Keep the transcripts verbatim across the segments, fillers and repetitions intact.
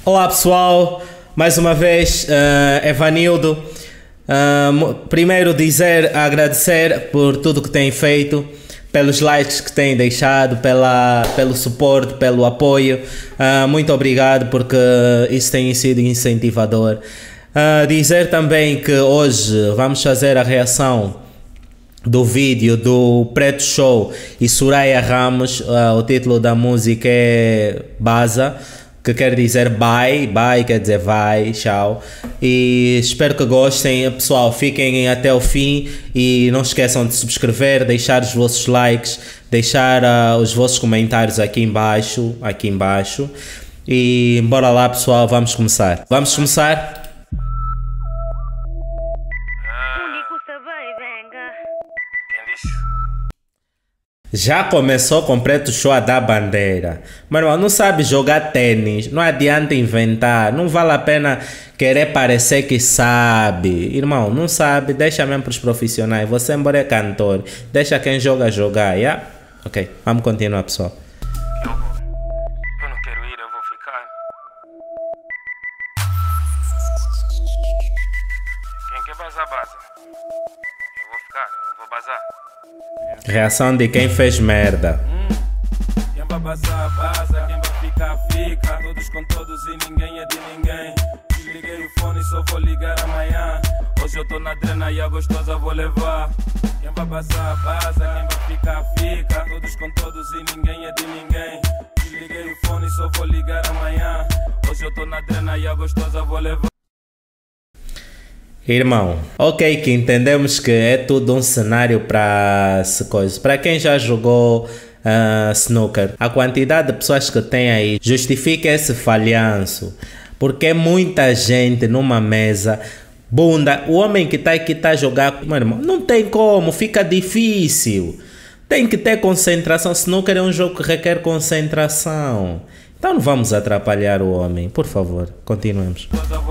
Olá pessoal, mais uma vez, uh, Evanildo. Uh, primeiro dizer, agradecer por tudo que têm feito, pelos likes que têm deixado, pela, pelo suporte, pelo apoio. Uh, muito obrigado porque isso tem sido incentivador. Uh, dizer também que hoje vamos fazer a reação do vídeo do Preto Show e Soraya Ramos. Uh, o título da música é Baza, que quer dizer bye, bye quer dizer vai, tchau. E espero que gostem, pessoal, fiquem até o fim e não esqueçam de subscrever, deixar os vossos likes, deixar uh, os vossos comentários aqui embaixo, aqui embaixo. E bora lá pessoal, vamos começar. Vamos começar? Já começou com Preto Show a dar bandeira. Meu irmão, não sabe jogar tênis, não adianta inventar, não vale a pena querer parecer que sabe. Irmão, não sabe, deixa mesmo para os profissionais. Você embora é cantor, deixa quem joga jogar, yeah? Ok, vamos continuar pessoal. Eu vou. Eu não quero ir, eu vou ficar. Quem quer bazar, baza. Eu vou ficar, eu não vou bazar. Reação de quem fez merda. Hum. Quem vai bazar, baza. Quem vai ficar, fica. Todos com todos e ninguém é de ninguém. Desliguei o fone e só vou ligar amanhã. Hoje eu tô na drena e a gostosa vou levar. Quem vai bazar, baza. Quem vai ficar, fica. Todos com todos e ninguém é de ninguém. Desliguei o fone e só vou ligar amanhã. Hoje eu tô na drena e a gostosa vou levar. Irmão, ok que entendemos que é tudo um cenário para se coisa. Para quem já jogou uh, snooker, a quantidade de pessoas que tem aí justifica esse falhanço. Porque é muita gente numa mesa, bunda, o homem que está aqui está a jogar, meu irmão, não tem como, fica difícil. Tem que ter concentração, snooker é um jogo que requer concentração. Então não vamos atrapalhar o homem, por favor, continuemos.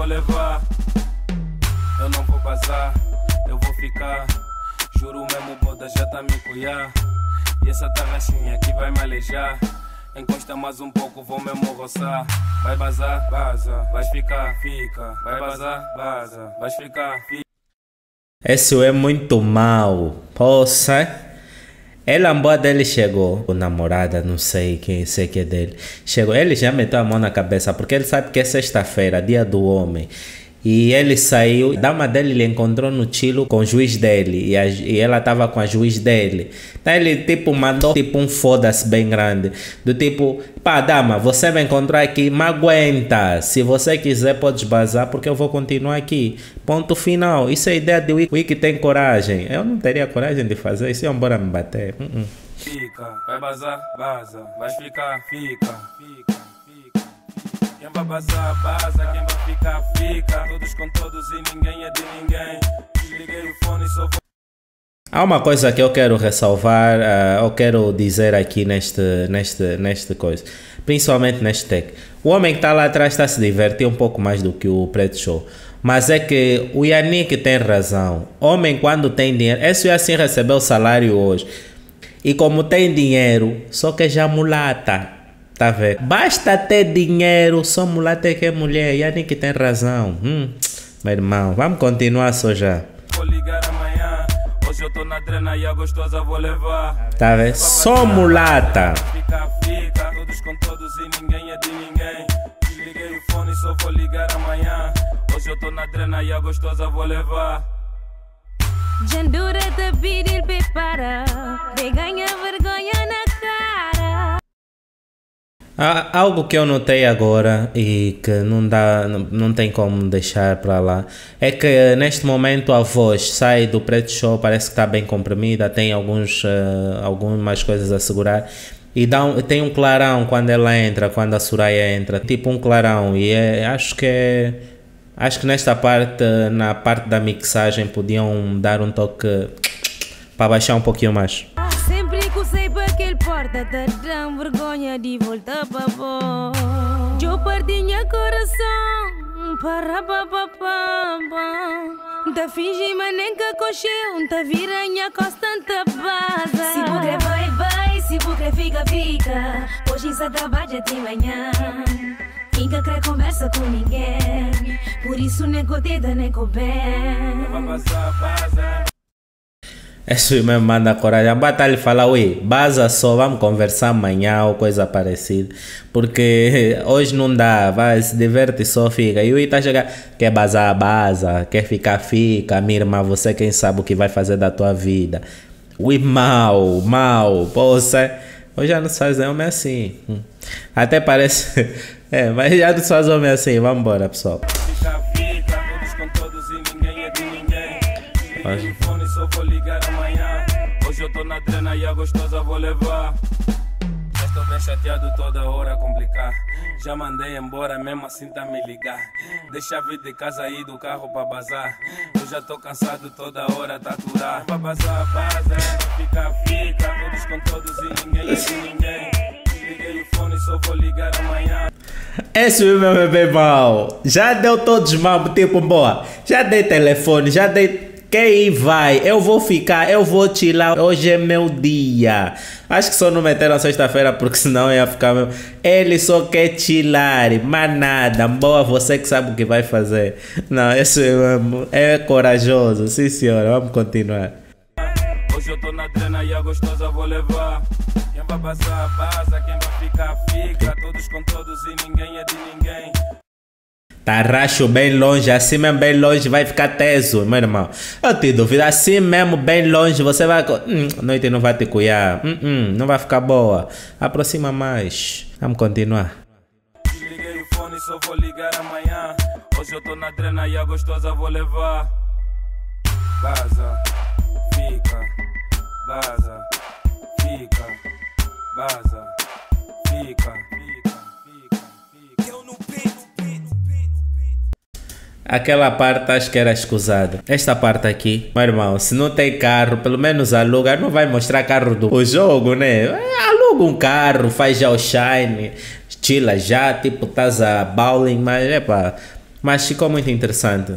Eu não vou bazar, eu vou ficar. Juro mesmo, boda já tá me cuiar. E essa tarraxinha aqui vai me alejar. Encosta mais um pouco, vou mesmo roçar. Vai bazar, baza, vais ficar, fica. Vai bazar, baza, vais ficar, fica. Esse é muito mau. Poxa. Ela, a boa dele chegou, o namorada, não sei quem, sei que é dele. Chegou, ele já meteu a mão na cabeça, porque ele sabe que é sexta-feira, dia do homem. E ele saiu, a dama dele lhe encontrou no chilo com o juiz dele, e, a, e ela estava com a juiz dele. Então ele tipo mandou tipo um foda-se bem grande, do tipo, pá dama, você me encontrou aqui, me aguenta, se você quiser pode bazar porque eu vou continuar aqui, ponto final. Isso é a ideia de Wiki, Wiki tem coragem, eu não teria coragem de fazer isso, eu embora me bater. Uh -uh. Fica, vai bazar, baza, vai ficar, fica, fica. Quem vai bazar, baza, quem vai ficar, fica. Todos com todos e ninguém é de ninguém. Desliguei o fone e só vou... Há uma coisa que eu quero ressalvar, uh, eu quero dizer aqui neste, neste, neste coisa, principalmente neste tech. O homem que está lá atrás está a se divertir um pouco mais do que o Preto Show. Mas é que o Yannick tem razão. Homem quando tem dinheiro, esse assim recebeu o salário hoje. E como tem dinheiro, só que já mulata. Tá vendo? Basta ter dinheiro, só mulata que é mulher. Yannick tem razão. Hum, meu irmão, vamos continuar só já. Vou ligar amanhã. Hoje eu tô na drena e a gostosa vou levar. Tá vendo? Só mulata. Fica, fica. Todos com todos e ninguém é de ninguém. Desliguei o fone e só vou ligar amanhã. Hoje eu tô na drena e a gostosa vou levar. Jandura te pedir prepara. De ganha vergonha na cara. Há algo que eu notei agora e que não dá, não, não tem como deixar para lá, é que neste momento a voz sai do Preto Show, parece que está bem comprimida, tem alguns, uh, algumas coisas a segurar e dá um, tem um clarão quando ela entra, quando a Soraya entra, tipo um clarão, e é, acho que é, acho que nesta parte, na parte da mixagem podiam dar um toque para baixar um pouquinho mais. Porta te dão vergonha de voltar para vós. Eu perdi meu coração para papapá. Te fingi mas nem que cocheu, te vira minha constante base. Se bucre vai, vai, se bucre fica, fica. Hoje em trabalha de manhã. Quem que quer comer conversa com ninguém. Por isso nem codida nem com bem. Isso mesmo manda coragem. Bata lhe falar, ui, baza só, vamos conversar amanhã ou coisa parecida. Porque hoje não dá, vai, se diverte só, fica. E o tá chegando, quer bazar, baza, quer ficar, fica. Minha irmã, você quem sabe o que vai fazer da tua vida. Ui, mal, mal, poxa. Hoje já não se faz homem assim. Até parece. É, mas já não se faz homem assim. Vamos embora, pessoal. Fica, fica, todos com todos e ninguém é de ninguém. Desliguei o fone, só vou ligar amanhã. Hoje eu tô na trena e a gostosa vou levar. Já estou bem chateado toda hora a complicar. Já mandei embora, mesmo assim tá me ligar. Deixa vir de casa e do carro pra bazar. Eu já tô cansado toda hora tá aturar. Pra bazar, baza, fica, fica, todos com todos e ninguém é de ninguém. Desliguei o fone, só vou ligar amanhã. Esse meu bebê mal. Já deu todos mal, tipo, boa. Já dei telefone, já dei. Quem vai? Eu vou ficar, eu vou chilar. Hoje é meu dia. Acho que só não meteram sexta-feira porque senão ia ficar mesmo. Ele só quer chilar, mas nada. Boa, você que sabe o que vai fazer. Não, esse é, é corajoso. Sim, senhora, vamos continuar. Hoje eu tô na trena e a gostosa vou levar. Quem vai passar, passa. Quem vai ficar, fica. Todos com todos e ninguém é de ninguém. Tá racho bem longe, assim mesmo bem longe vai ficar teso, meu irmão. Eu te duvido, assim mesmo bem longe você vai... Hum, a noite não vai te cuidar, hum, hum, não vai ficar boa. Aproxima mais, vamos continuar. Desliguei o fone, só vou ligar amanhã. Hoje eu tô na trena e a gostosa vou levar. Baza, fica, baza, fica, baza, fica, fica, fica, fica. Eu no peito. Aquela parte acho que era escusado. Esta parte aqui, meu irmão, se não tem carro, pelo menos aluga. Não vai mostrar carro do o jogo, né? Aluga um carro, faz já o shine, chila já, tipo, estás a bowling, mas é pá. Mas ficou muito interessante.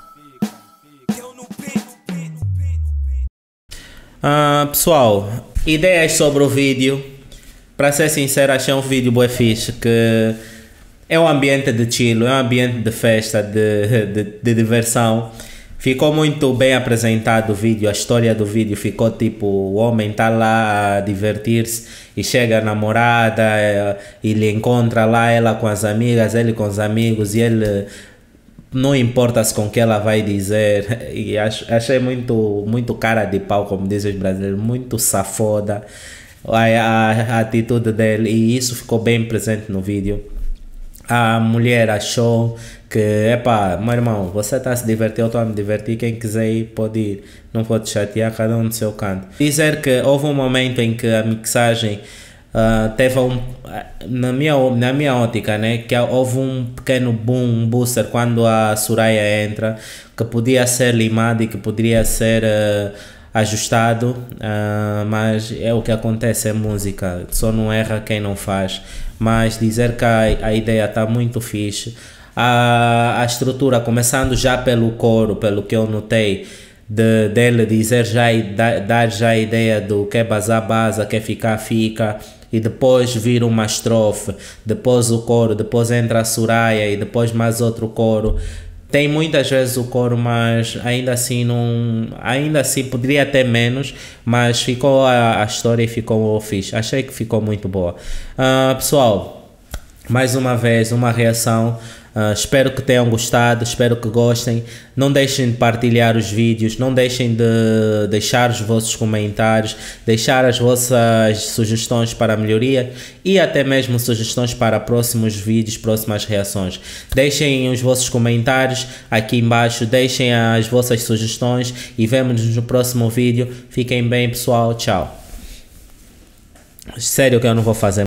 Uh, pessoal, ideias sobre o vídeo. Para ser sincero, achei um vídeo bué fixe que... É um ambiente de chill, é um ambiente de festa, de, de, de diversão. Ficou muito bem apresentado o vídeo, a história do vídeo ficou tipo, o homem está lá a divertir-se e chega a namorada e ele encontra lá ela com as amigas, ele com os amigos e ele não importa-se com o que ela vai dizer. E ach, achei muito, muito cara de pau, como dizem os brasileiros, muito safoda a, a, a atitude dele e isso ficou bem presente no vídeo. A mulher achou que, epá, meu irmão, você está a se divertir, eu estou a me divertir, quem quiser ir pode ir, não vou te chatear, cada um no seu canto. Dizer que houve um momento em que a mixagem uh, teve um, na minha, na minha ótica, né, que houve um pequeno boom, um booster quando a Soraya entra, que podia ser limado e que poderia ser... Uh, ajustado, uh, mas é o que acontece, é música, só não erra quem não faz, mas dizer que a, a ideia está muito fixe, a, a estrutura, começando já pelo coro, pelo que eu notei, de, dele dizer já, da, dar já a ideia do que é bazar, baza, quer ficar, fica, e depois vir uma estrofe, depois o coro, depois entra a Soraya e depois mais outro coro. Tem muitas vezes o coro, mas ainda assim não, ainda assim poderia ter menos, mas ficou a, a história e ficou fixe. Achei que ficou muito boa. Uh, pessoal, mais uma vez uma reação. Uh, espero que tenham gostado, espero que gostem. Não deixem de partilhar os vídeos, não deixem de deixar os vossos comentários, deixar as vossas sugestões para melhoria e até mesmo sugestões para próximos vídeos, próximas reações. Deixem os vossos comentários aqui embaixo, deixem as vossas sugestões e vemo-nos no próximo vídeo. Fiquem bem, pessoal, tchau. Sério que eu não vou fazer